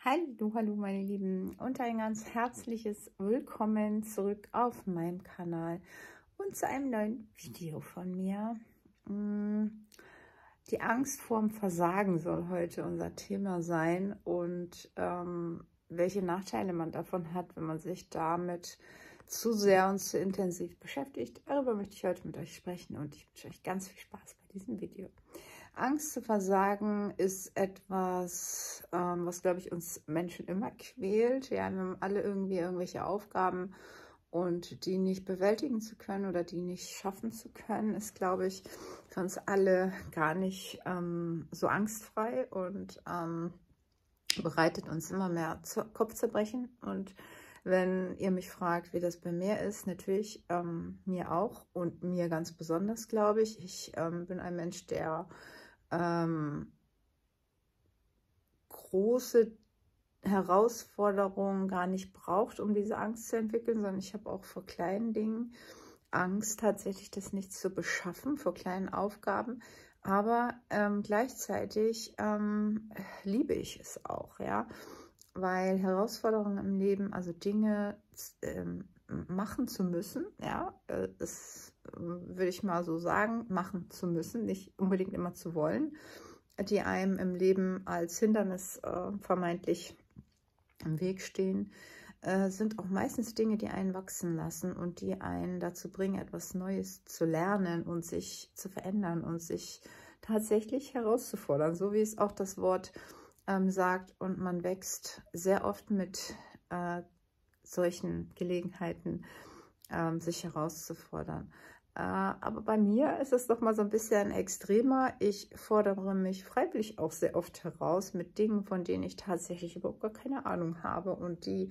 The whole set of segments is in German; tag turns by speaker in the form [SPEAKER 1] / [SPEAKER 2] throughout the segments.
[SPEAKER 1] Hallo, hallo meine Lieben und ein ganz herzliches Willkommen zurück auf meinem Kanal und zu einem neuen Video von mir. Die Angst vorm Versagen soll heute unser Thema sein und welche Nachteile man davon hat, wenn man sich damit zu sehr und zu intensiv beschäftigt. Darüber möchte ich heute mit euch sprechen und ich wünsche euch ganz viel Spaß bei diesem Video. Angst zu versagen ist etwas, was, glaube ich, uns Menschen immer quält. Ja, wir haben alle irgendwie irgendwelche Aufgaben und die nicht bewältigen zu können oder die nicht schaffen zu können, ist, glaube ich, für uns alle gar nicht so angstfrei und bereitet uns immer mehr Kopfzerbrechen. Und wenn ihr mich fragt, wie das bei mir ist, natürlich mir auch und mir ganz besonders, glaube ich. Ich bin ein Mensch, der große Herausforderungen gar nicht braucht, um diese Angst zu entwickeln, sondern ich habe auch vor kleinen Dingen Angst, tatsächlich das nicht zu beschaffen, vor kleinen Aufgaben. Aber gleichzeitig liebe ich es auch, ja, weil Herausforderungen im Leben, also Dinge machen zu müssen, ja, das würde ich mal so sagen, machen zu müssen, nicht unbedingt immer zu wollen, die einem im Leben als Hindernis vermeintlich im Weg stehen, sind auch meistens Dinge, die einen wachsen lassen und die einen dazu bringen, etwas Neues zu lernen und sich zu verändern und sich tatsächlich herauszufordern, so wie es auch das Wort sagt, und man wächst sehr oft mit solchen Gelegenheiten, sich herauszufordern. Aber bei mir ist es doch mal so ein bisschen extremer. Ich fordere mich freiwillig auch sehr oft heraus mit Dingen, von denen ich tatsächlich überhaupt gar keine Ahnung habe und die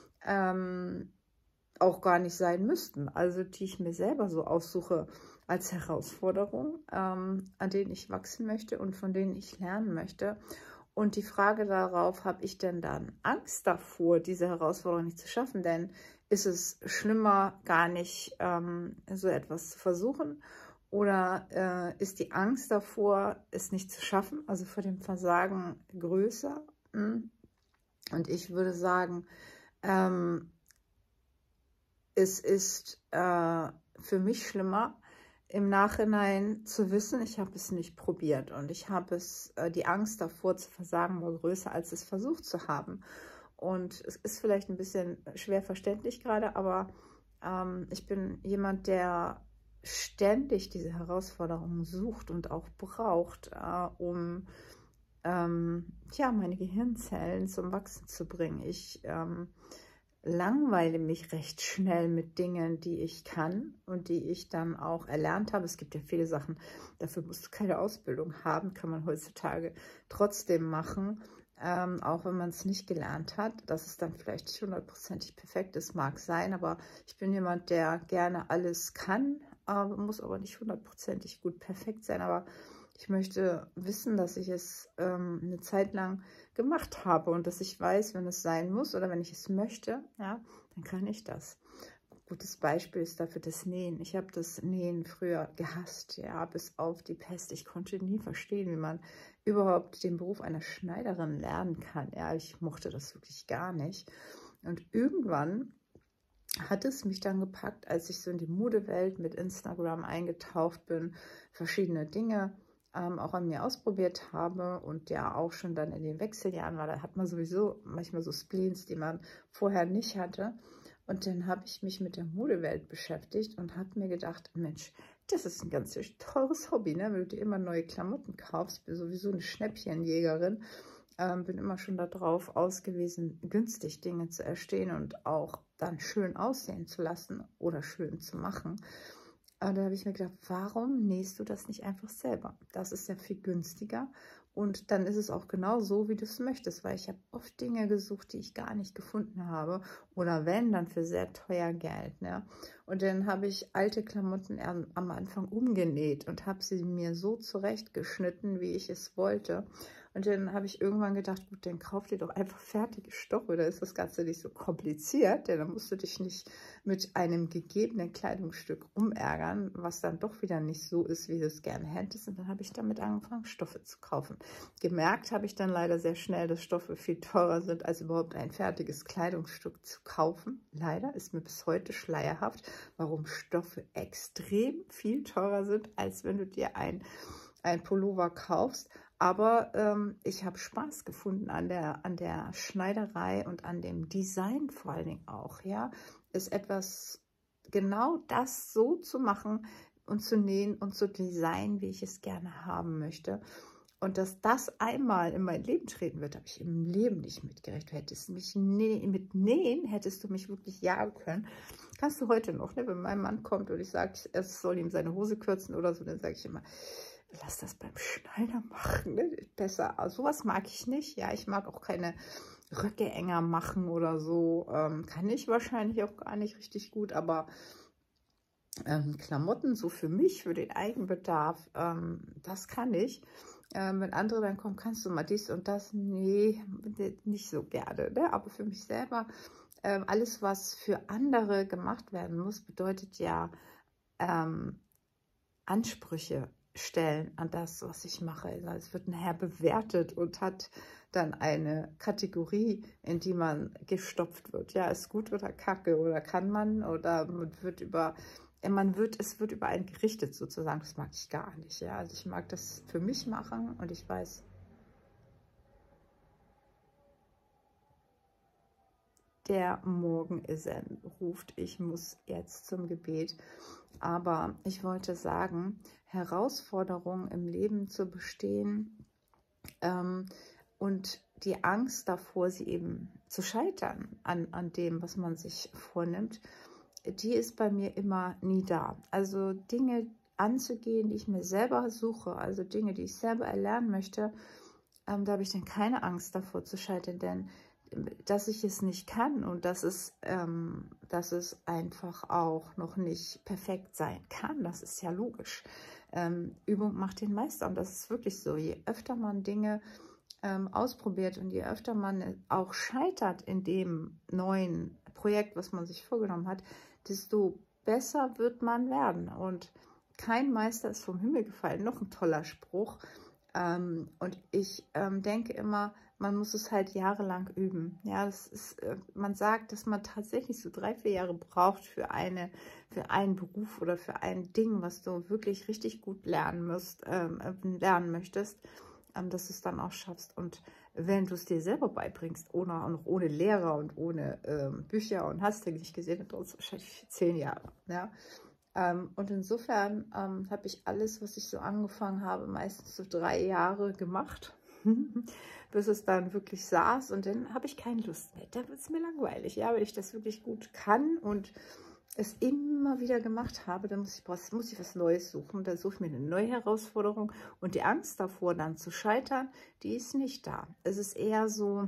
[SPEAKER 1] auch gar nicht sein müssten. Also die ich mir selber so aussuche als Herausforderung, an denen ich wachsen möchte und von denen ich lernen möchte. Und die Frage darauf, habe ich denn dann Angst davor, diese Herausforderung nicht zu schaffen? Denn ist es schlimmer, gar nicht so etwas zu versuchen? Oder ist die Angst davor, es nicht zu schaffen, also vor dem Versagen, größer? Und ich würde sagen, es ist für mich schlimmer, im Nachhinein zu wissen, ich habe es nicht probiert und ich habe es, die Angst davor zu versagen war größer, als es versucht zu haben. Und es ist vielleicht ein bisschen schwer verständlich gerade, aber ich bin jemand, der ständig diese Herausforderungen sucht und auch braucht, um ja, meine Gehirnzellen zum Wachsen zu bringen. Ich langweile mich recht schnell mit Dingen, die ich kann und die ich dann auch erlernt habe. Es gibt ja viele Sachen, dafür musst du keine Ausbildung haben, kann man heutzutage trotzdem machen, auch wenn man es nicht gelernt hat. Dass es dann vielleicht nicht hundertprozentig perfekt ist, mag sein, aber ich bin jemand, der gerne alles kann, muss aber nicht hundertprozentig gut perfekt sein, aber ich möchte wissen, dass ich es eine Zeit lang gemacht habe und dass ich weiß, wenn es sein muss oder wenn ich es möchte, ja, dann kann ich das. Ein gutes Beispiel ist dafür das Nähen. Ich habe das Nähen früher gehasst, ja, bis auf die Pest. Ich konnte nie verstehen, wie man überhaupt den Beruf einer Schneiderin lernen kann. Ja, ich mochte das wirklich gar nicht. Und irgendwann hat es mich dann gepackt, als ich so in die Modewelt mit Instagram eingetaucht bin, verschiedene Dinge auch an mir ausprobiert habe und ja auch schon dann in den Wechseljahren war, da hat man sowieso manchmal so Spleens, die man vorher nicht hatte. Und dann habe ich mich mit der Modewelt beschäftigt und habe mir gedacht, Mensch, das ist ein ganz teures Hobby, ne? Wenn du dir immer neue Klamotten kaufst. Ich bin sowieso eine Schnäppchenjägerin, bin immer schon darauf ausgewiesen, günstig Dinge zu erstehen und auch dann schön aussehen zu lassen oder schön zu machen. Und da habe ich mir gedacht, warum nähst du das nicht einfach selber? Das ist ja viel günstiger und dann ist es auch genau so, wie du es möchtest, weil ich habe oft Dinge gesucht, die ich gar nicht gefunden habe oder wenn, dann für sehr teuer Geld. Ne? Und dann habe ich alte Klamotten am Anfang umgenäht und habe sie mir so zurechtgeschnitten, wie ich es wollte. Und dann habe ich irgendwann gedacht, gut, dann kauf dir doch einfach fertige Stoffe, da ist das Ganze nicht so kompliziert, denn dann musst du dich nicht mit einem gegebenen Kleidungsstück rumärgern, was dann doch wieder nicht so ist, wie du es gerne hättest. Und dann habe ich damit angefangen, Stoffe zu kaufen. Gemerkt habe ich dann leider sehr schnell, dass Stoffe viel teurer sind, als überhaupt ein fertiges Kleidungsstück zu kaufen. Leider ist mir bis heute schleierhaft, warum Stoffe extrem viel teurer sind, als wenn du dir ein Pullover kaufst. Aber ich habe Spaß gefunden an der Schneiderei und an dem Design vor allen Dingen auch, ja, ist etwas, genau das so zu machen und zu nähen und zu designen, wie ich es gerne haben möchte. Und dass das einmal in mein Leben treten wird, habe ich im Leben nicht mitgerechnet. Du hättest mich mit Nähen, hättest du mich wirklich jagen können. Kannst du heute noch, ne? Wenn mein Mann kommt und ich sage, es soll ihm seine Hose kürzen oder so, dann sage ich immer, lass das beim Schneider machen, ne? Besser. Also sowas mag ich nicht. Ja, ich mag auch keine Röcke enger machen oder so. Kann ich wahrscheinlich auch gar nicht richtig gut, aber Klamotten so für mich, für den Eigenbedarf, das kann ich. Wenn andere dann kommen, kannst du mal dies und das? Nee, nicht so gerne. Ne? Aber für mich selber, alles, was für andere gemacht werden muss, bedeutet ja Ansprüche stellen an das, was ich mache. Also es wird nachher bewertet und hat dann eine Kategorie, in die man gestopft wird. Ja, ist gut oder kacke oder kann man oder es wird über einen gerichtet sozusagen. Das mag ich gar nicht. Ja, also ich mag das für mich machen und ich weiß, der Morgenesen ruft, ich muss jetzt zum Gebet. Aber ich wollte sagen, Herausforderungen im Leben zu bestehen und die Angst davor, sie eben zu scheitern an dem, was man sich vornimmt, die ist bei mir immer nie da. Also Dinge anzugehen, die ich mir selber suche, also Dinge, die ich selber erlernen möchte, da habe ich dann keine Angst davor zu scheitern, denn dass ich es nicht kann und dass es einfach auch noch nicht perfekt sein kann, das ist ja logisch. Übung macht den Meister und das ist wirklich so. Je öfter man Dinge ausprobiert und je öfter man auch scheitert in dem neuen Projekt, was man sich vorgenommen hat, desto besser wird man werden. Und kein Meister ist vom Himmel gefallen. Noch ein toller Spruch. Und ich denke immer, man muss es halt jahrelang üben. Ja, das ist, man sagt, dass man tatsächlich so 3, 4 Jahre braucht für einen Beruf oder für ein Ding, was du wirklich richtig gut lernen möchtest, dass du es dann auch schaffst. Und wenn du es dir selber beibringst, ohne Lehrer und ohne Bücher und hast du nicht gesehen, dann dauert es wahrscheinlich 10 Jahre. Ja? Und insofern habe ich alles, was ich so angefangen habe, meistens so 3 Jahre gemacht, bis es dann wirklich saß. Und dann habe ich keine Lust mehr. Da wird es mir langweilig. Ja, wenn ich das wirklich gut kann und es immer wieder gemacht habe, dann muss ich was Neues suchen. Dann suche ich mir eine neue Herausforderung. Und die Angst davor, dann zu scheitern, die ist nicht da. Es ist eher so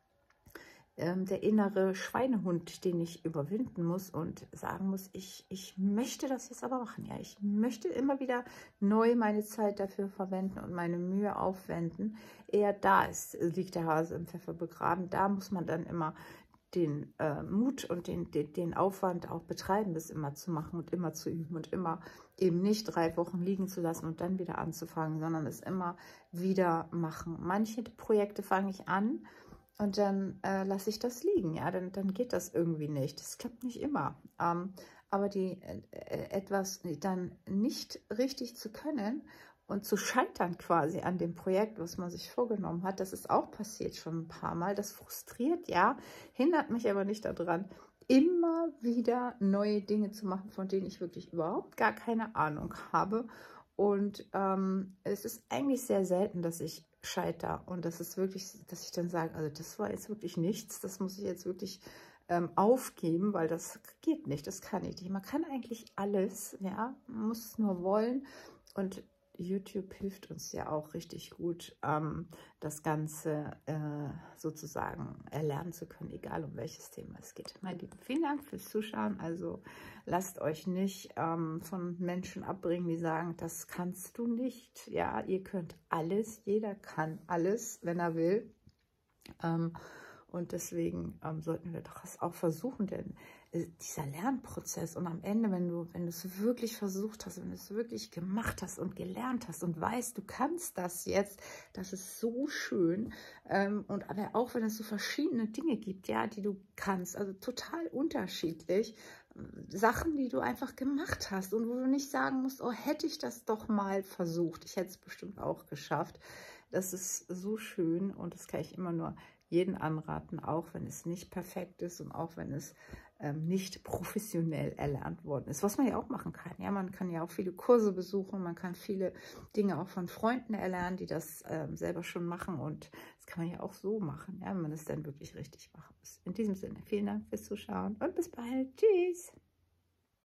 [SPEAKER 1] der innere Schweinehund, den ich überwinden muss und sagen muss, ich möchte das jetzt aber machen. Ja, ich möchte immer wieder neu meine Zeit dafür verwenden und meine Mühe aufwenden. Eher liegt der Hase im Pfeffer begraben. Da muss man dann immer den Mut und den Aufwand auch betreiben, das immer zu machen und immer zu üben und immer eben nicht 3 Wochen liegen zu lassen und dann wieder anzufangen, sondern es immer wieder machen. Manche Projekte fange ich an und dann lasse ich das liegen, ja, dann geht das irgendwie nicht. Das klappt nicht immer. Aber etwas dann nicht richtig zu können und zu scheitern quasi an dem Projekt, was man sich vorgenommen hat, das ist auch passiert schon ein paar Mal. Das frustriert, ja, hindert mich aber nicht daran, immer wieder neue Dinge zu machen, von denen ich wirklich überhaupt gar keine Ahnung habe. Und es ist eigentlich sehr selten, dass ich scheitere und das ist wirklich, dass ich dann sage, also das war jetzt wirklich nichts, das muss ich jetzt wirklich aufgeben, weil das geht nicht, das kann ich nicht. Man kann eigentlich alles, ja, man muss es nur wollen und YouTube hilft uns ja auch richtig gut, das Ganze sozusagen erlernen zu können, egal um welches Thema es geht. Meine Lieben, vielen Dank fürs Zuschauen. Also lasst euch nicht von Menschen abbringen, die sagen, das kannst du nicht. Ja, ihr könnt alles, jeder kann alles, wenn er will. Und deswegen sollten wir doch das auch versuchen, denn dieser Lernprozess und am Ende, wenn du es wirklich versucht hast, wenn du es wirklich gemacht hast und gelernt hast und weißt, du kannst das jetzt, das ist so schön. Und aber auch wenn es so verschiedene Dinge gibt, ja, die du kannst, also total unterschiedlich, Sachen, die du einfach gemacht hast und wo du nicht sagen musst, oh, hätte ich das doch mal versucht, ich hätte es bestimmt auch geschafft. Das ist so schön und das kann ich immer nur jeden anraten, auch wenn es nicht perfekt ist und auch wenn es nicht professionell erlernt worden ist, was man ja auch machen kann. Ja, man kann ja auch viele Kurse besuchen, man kann viele Dinge auch von Freunden erlernen, die das selber schon machen und das kann man ja auch so machen, ja, wenn man es dann wirklich richtig machen muss. In diesem Sinne, vielen Dank fürs Zuschauen und bis bald. Tschüss!